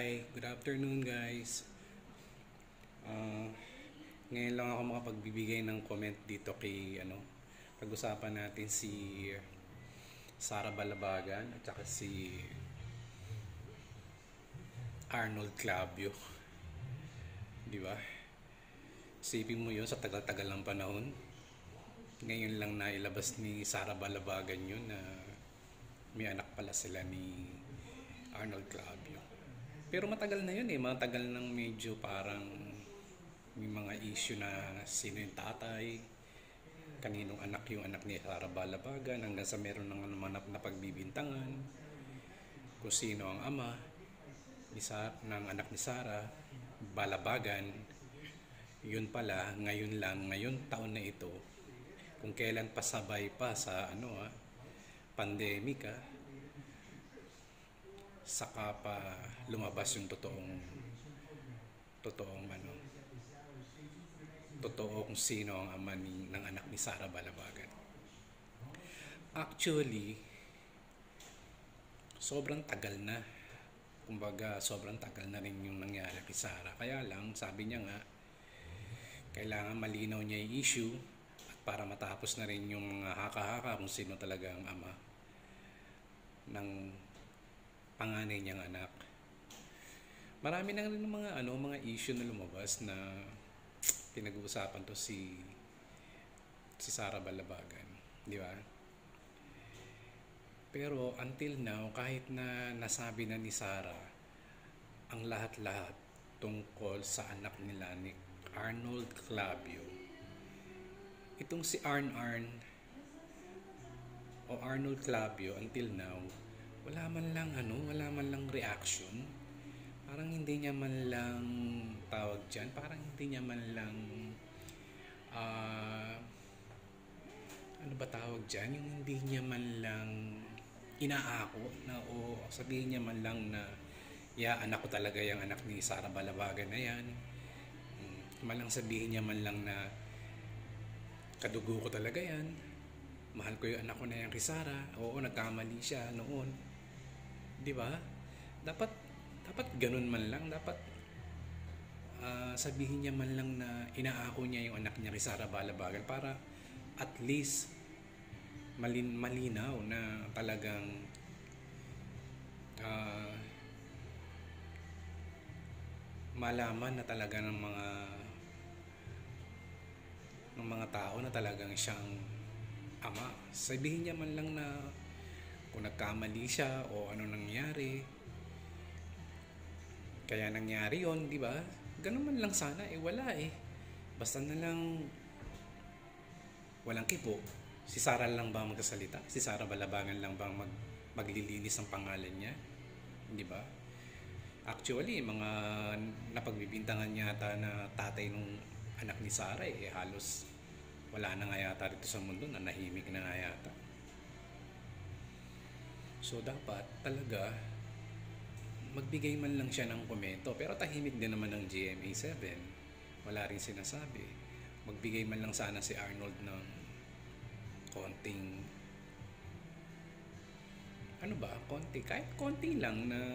Hi, good afternoon guys. Ah, Ngayon lang ako makapagbibigay ng comment dito kay pag-usapan natin si Sara Balabagan at saka si Arnold Clavio, di ba? Isipin mo 'yun sa tagal-tagal ng panahon. Ngayon lang nailabas ni Sara Balabagan 'yun na may anak pala sila ni Arnold Clavio. Pero matagal na 'yun eh, matagal nang medyo parang may mga issue na sino yung tatay, kaninong anak yung anak ni Sara Balabagan, hanggang sa meron ng namanap na pagbibintangan kung sino ang ama ng anak ni Sara Balabagan. Yun pala, ngayon lang, ngayon taon na ito, kung kailan pasabay pa sa pandemic, saka pa lumabas yung totoong totoo kung sino ang ama ng anak ni Sara Balabagan. Actually, sobrang tagal na. Kumbaga, sobrang tagal na rin yung nangyari kay Sara. Kaya lang, sabi niya nga, kailangan malinaw niya yung issue at para matapos na rin yung haka-haka kung sino talaga ang ama ng panganay niyang anak. Marami na rin mga issue na lumabas na pinag-uusapan to si Sara Balabagan, di ba? Pero until now, kahit na nasabi na ni Sara ang lahat-lahat tungkol sa anak nila ni Arnold Clavio, itong si Arnold Clavio, until now, wala man lang reaction. Parang hindi niya man lang tawag dyan, parang hindi niya man lang ano ba tawag dyan, yung hindi niya man lang inaako na o sabihin niya man lang na anak ko talaga yung anak ni Sara Balabagan na yan. Malang sabihin niya man lang na kadugo ko talaga yan, mahal ko yung anak ko na yan kay Sara. Oo, nagkamali siya noon, di ba? Dapat ganun man lang, dapat sabihin niya man lang na inaako niya yung anak niya kay Sara Balabagan para at least malinaw na talagang malaman na talaga ng mga tao na talagang siyang ama. Sabihin niya man lang na kung nagkamali siya o ano nangyari, kaya nangyari yon, di ba? Ganun man lang sana, wala eh. Basta na lang walang kipo. Si Sara lang ba magsasalita? Si Sara Balabagan lang ba maglilinis ng pangalan niya? Di ba? Actually, mga napagbibintangan yata na tatay nung anak ni Sara halos wala na nga yata rito sa mundo, na nahimik na nga yata. So dapat talaga magbigay man lang siya ng komento, pero tahimik din naman ng GMA7, wala rin sinasabi. Magbigay man lang sana si Arnold ng konting kahit konti lang, na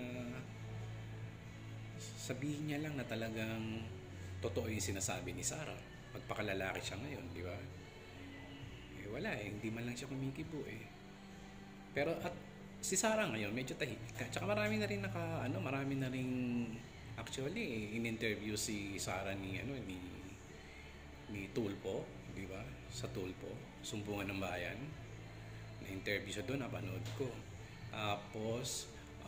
sabihin niya lang na talagang totoo yung sinasabi ni Sara. Magpakalalaki siya ngayon, di ba? Wala hindi man lang siya kumikibo Pero at si Sara ngayon medyo tahimik. Tsaka marami na rin actually in-interview si Sara ni Tulpo, di ba? Sa Tulpo, Sumbungan ng Bayan. Na-interview siya doon, napanood ko. Tapos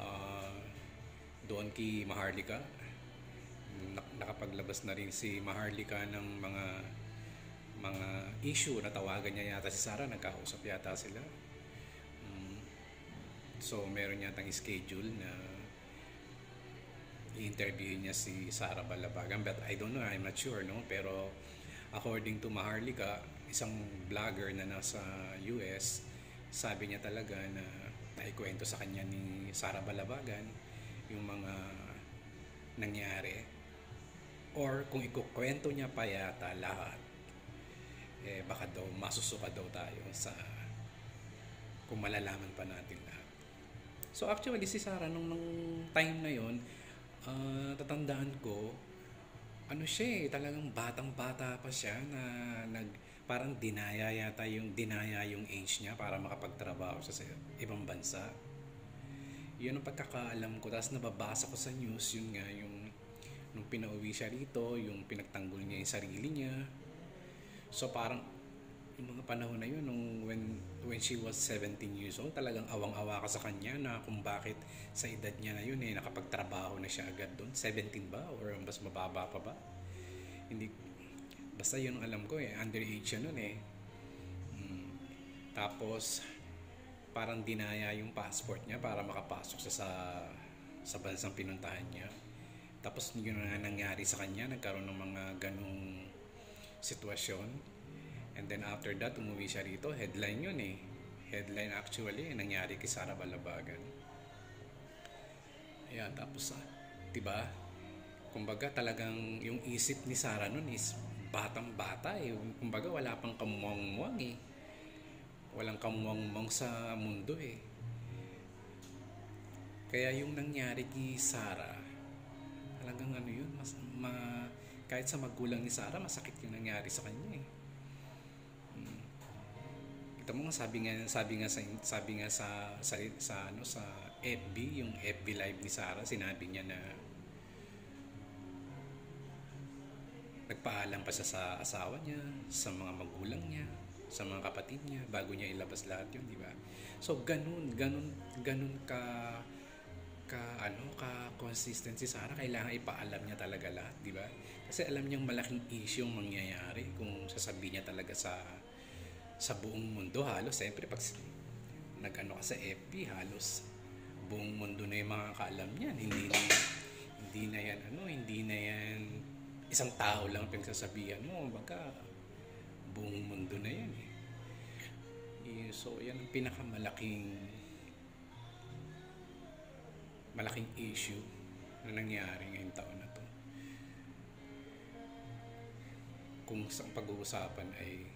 doon kay Maharlika, nakapaglabas na rin si Maharlika ng mga issue na tawagan niya yata si Sara, nagkausap yata sila. So meron yatang schedule na i-interview niya si Sara Balabagan, but I don't know, I'm not sure, no? Pero according to Maharlika, isang vlogger na nasa US, sabi niya talaga na naikwento sa kanya ni Sara Balabagan yung mga nangyari, or kung ikukwento niya pa yata lahat, baka daw masusuka daw tayo sa kung malalaman pa natin lahat. So actually si Sara nung time na yon, Tatandaan ko, ano siya talagang batang-bata pa siya na parang dinaya yung age niya para makapagtrabaho siya sa ibang bansa. Yun ang pagkakaalam ko. Tapos nababasa ko sa news, yun nga, yung nung pinauwi siya rito, yung pinagtanggol niya yung sarili niya. So parang yung mga panahon na yun, when she was 17 years old, talagang awang-awa ka sa kanya na kung bakit sa edad niya na yun nakapagtrabaho na siya agad doon. 17 ba? Or mas mababa pa ba? Hindi, basta yun ang alam ko underage siya noon Tapos, parang dinaya yung passport niya para makapasok siya sa bansang pinuntahan niya. Tapos yun na nangyari sa kanya, nagkaroon ng mga ganong sitwasyon. And then after that, umuwi siya rito. Headline yun Headline actually, nangyari kay Sara Balabagan. Ayan, tapos diba? Kumbaga talagang yung isip ni Sara nun is batang-bata Kumbaga wala pang kamuwang-muwang Walang kamuwang-muwang sa mundo Kaya yung nangyari kay Sara, talagang ano yun, kahit sa magulang ni Sara, masakit yung nangyari sa kanya Kita mo nga sabi nga sa FB, yung FB live ni Sara, sinabi niya na nagpaalam pa siya sa asawa niya, sa mga magulang niya, sa mga kapatid niya bago niya ilabas lahat yun, di ba? So ganun ka consistent si Sara, kailangan ipaalam niya talaga lahat, di ba? Kasi alam niyang malaking issue yung mangyayari kung sasabihin niya talaga sa buong mundo. Halos siyempre pag nag-ano ka sa FB, halos buong mundo na yung makakaalam niyan. Hindi na yan isang tao lang pinagsasabihan mo, baka buong mundo na yan So yan ang pinakamalaking issue na nangyari ngayong taon na to. Kung sa pag-uusapan ay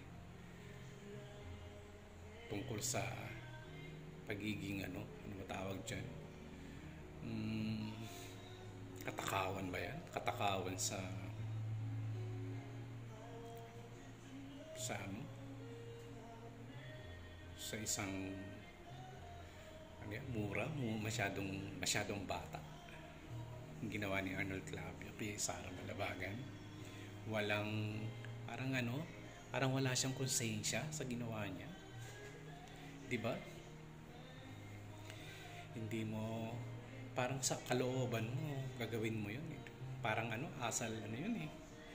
tungkol sa pagiging ano matawag dyan, katakawan ba yan? Katakawan sa isang masyadong bata. Yung ginawa ni Arnold Clavio kay Sara Balabagan, parang wala siyang konsensya sa ginawa niya, di ba? Hindi mo, parang sa kalooban mo gagawin mo yun parang asal yun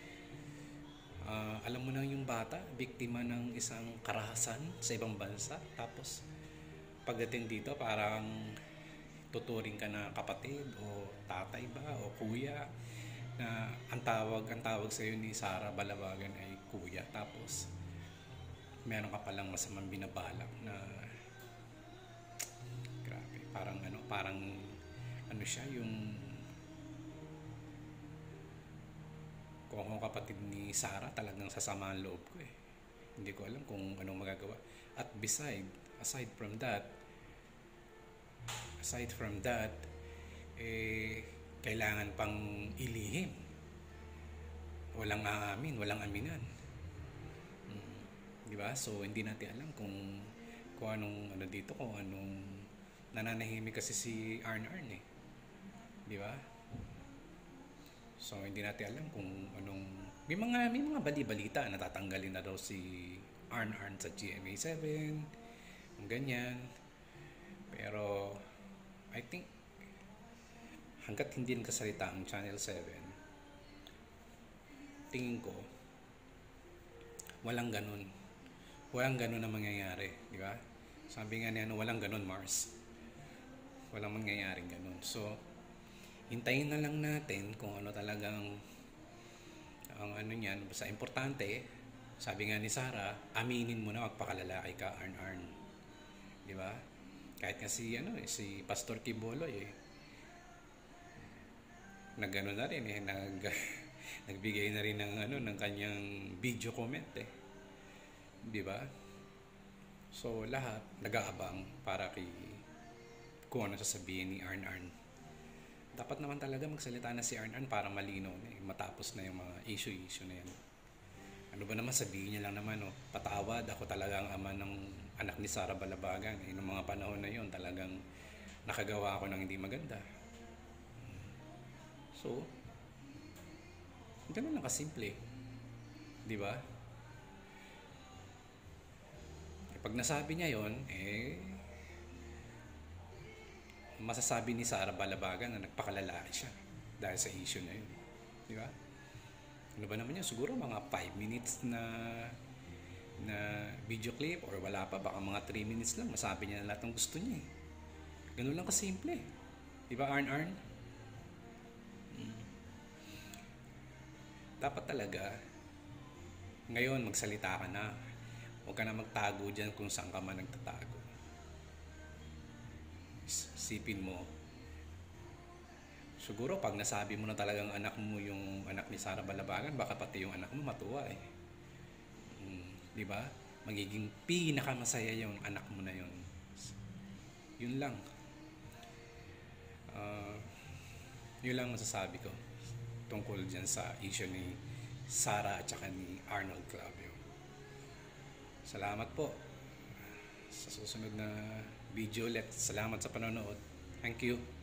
alam mo na yung bata, biktima ng isang karahasan sa ibang bansa, tapos pagdating dito parang tuturing ka na kapatid o tatay ba o kuya, na ang tawag sa iyo ni Sara Balabagan ay kuya, tapos meron ka palang masamang binabalak na grabe, parang siya yung kung ako kapatid ni Sara, talagang sasama ang loob ko Hindi ko alam kung anong magagawa. At aside from that, kailangan pang ilihim. Walang aamin, walang aminan. Di ba? So, hindi natin alam kung anong kung anong nananahimik kasi si Arn Di ba? So, hindi natin alam kung anong may mga bali-balita na tatanggalin na daw si Arn sa GMA7, ganyan. Pero I think hanggat hindi nagkasalita ang Channel 7, tingin ko walang ganun na mangyayari, di ba? Sabi nga niya, walang ganun, Mars. Walang mangyayaring ganun. So hintayin na lang natin kung ano talagang ang niyan. Basta importante, sabi nga ni Sara, aminin mo na, magpakalalaki ka, Arn. Di ba? Kahit nga si Pastor Kiboloy nagano na rin nagbigay na rin ng kanyang video comment Di ba? So lahat nag-aabang para kung ano sasabihin ni Arn Dapat naman talaga magsalita na si Arn para malinaw na matapos na yung mga issue na yan. Ano ba naman, sabihin niya lang naman, oh, patawad, ako talaga ang ama ng anak ni Sara Balabagan. Noong mga panahon na yon talagang nakagawa ako ng hindi maganda. So, ganun lang kasimple. Di ba? Pag nasabi niya yon, masasabi ni Sara Balabagan na nagpakalalaki siya dahil sa issue na yun. Di ba? Ano ba naman yun? Siguro mga 5 minutes na video clip or wala pa, baka mga 3 minutes lang, masabi niya na lahat ng gusto niya. Ganun lang kasimple. Di ba, Arn? Dapat talaga, ngayon magsalita ka na. Huwag ka na magtago dyan kung saan ka man nagtatago. Sipin mo, siguro pag nasabi mo na talagang anak mo yung anak ni Sara Balabagan, baka pati yung anak mo matuwa eh. Di ba? Magiging pinakamasaya yung anak mo na yun. Yun lang. Yun lang masasabi ko tungkol dyan sa issue ni Sara at saka ni Arnold Clavio. Salamat po. Sa susunod na video ulit. Salamat sa panonood. Thank you.